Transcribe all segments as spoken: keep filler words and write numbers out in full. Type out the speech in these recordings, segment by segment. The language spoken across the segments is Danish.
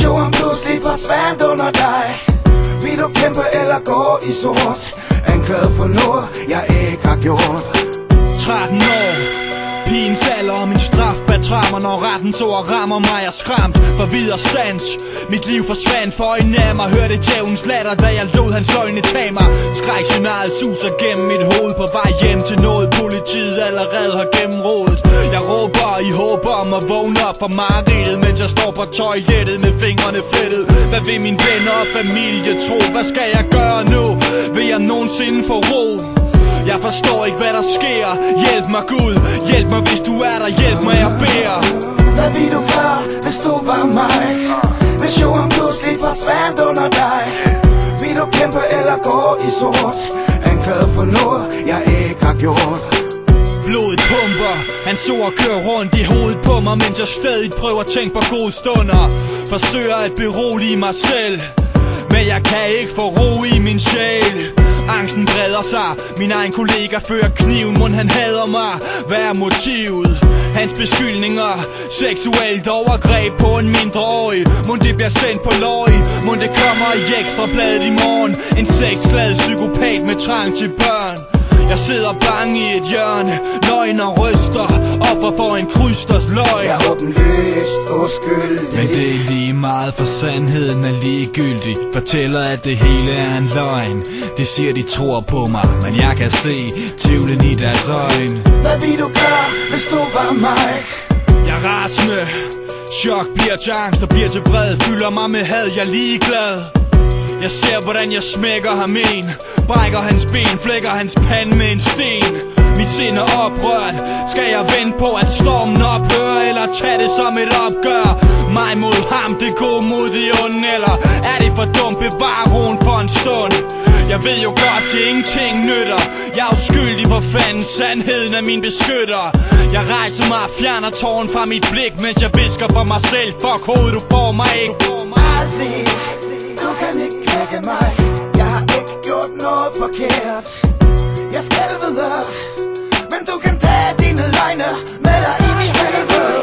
jorden pludselig forsvandt under dig? Vil du kæmpe eller gå i sort? Anklaget for noget, jeg ikke har gjort. tretten år, pigens alder og min straf bag trammer. Når retten så og rammer mig er skræmt for videre sans. Mit liv forsvandt for øjnene af mig. Hørte djævens latter, da jeg lod hans løgne tage mig. Skræksignalet suser gennem mit hoved på vej hjem til noget politiet allerede har gennemrådet. Jeg råber i håb om at vågne op fra mareridtet, mens jeg står på toilettet med fingrene flettet. Hvad vil mine venner og familie tro? Hvad skal jeg gøre nu? Vil jeg nogensinde få ro? Jeg forstår ikke hvad der sker. Hjælp mig Gud, hjælp mig hvis du er der. Hjælp mig jeg beder. Hvad vil du gøre hvis du var mig? Hvis jorden pludselig forsvandt under dig? Vil du kæmpe eller gå i sort? Anklaget for noget jeg ikke har gjort. Blodet pumper, han så og kører rundt i hovedet på mig, mens jeg stadig prøver at tænke på gode stunder. Forsøger at berolige mig selv, men jeg kan ikke få ro i min sjæl. Angsten breder sig, min egen kollega fører kniven. Mon han hader mig, hvad er motivet? Hans beskyldninger, seksuelt overgreb på en mindreårig. Mon det bliver sendt på løg? Mon det kommer i Ekstrabladet i morgen? En sexglad psykopat med trang til børn. Jeg sidder bange i et hjørne, nøgen og ryster, offer for en krysters løg. Jeg er åbenlyst uskyldig, men det er lige meget, for sandheden er ligegyldig. Fortæller at det hele er en løgn. Det siger de tror på mig, men jeg kan se tvivlen i deres øjne. Hvad vil du gøre hvis du var mig? Jeg er rasende, chok bliver til angst og bliver til vred. Fylder mig med had, jeg er ligeglad. Jeg ser hvordan jeg smækker ham en, brækker hans ben, flækker hans pande med en sten. Mit sind er oprørt, skal jeg vente på at stormen ophører, eller tage det som et opgør? Mig mod ham, det gode mod det onde, eller er det for dumt, bevar roen for en stund? Jeg ved jo godt, det ingenting nytter. Jeg er uskyldig for fanden, sandheden er min beskytter. Jeg rejser mig og fjerner tåren fra mit blik, mens jeg visker for mig selv. Fuck hovedet, du får mig ikke. Aldrig, du kan ikke knække mig. Jeg har ikke gjort noget forkert. Jeg skal videre, men du kan tage dine løgne med dig ind i helvede.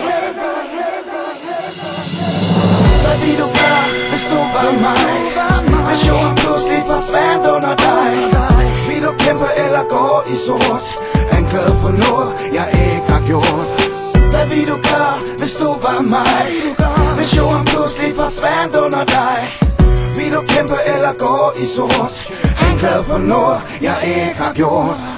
Hvad vil du gøre hvis du var mig? Hvis jorden pludselig forsvandt under dig? Vil du kæmpe eller gå i sort? Anklaget for noget jeg ikke har gjort. Hvad vil du gøre hvis du var mig? Hvis jorden pludselig forsvandt under dig? Vil du kæmpe eller gå i sort? Anklaget for noget jeg ikke har gjort.